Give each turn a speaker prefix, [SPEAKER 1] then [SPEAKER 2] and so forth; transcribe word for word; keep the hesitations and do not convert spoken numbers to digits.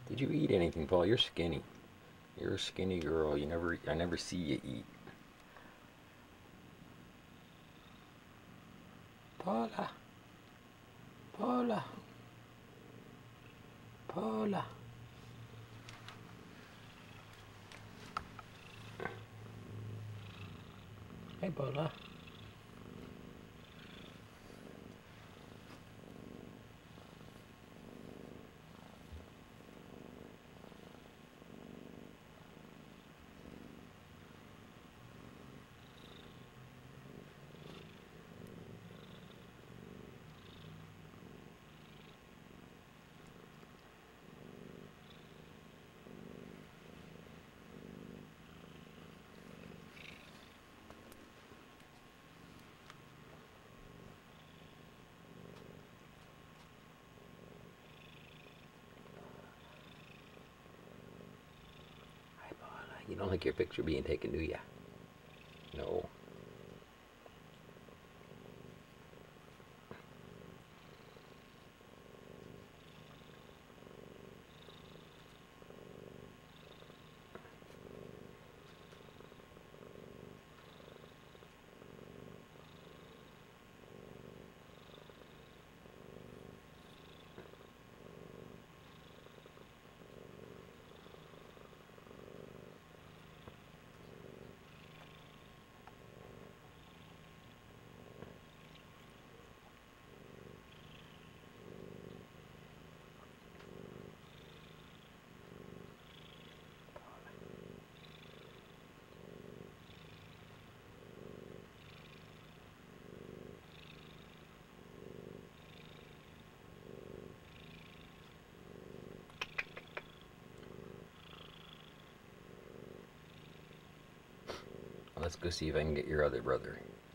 [SPEAKER 1] Did you eat anything, Paul? You're skinny. You're a skinny girl. You never, I never see you eat. Paula. Paula. Paula. Hey, Paula. You don't like your picture being taken, do ya? No. Let's go see if I can get your other brother.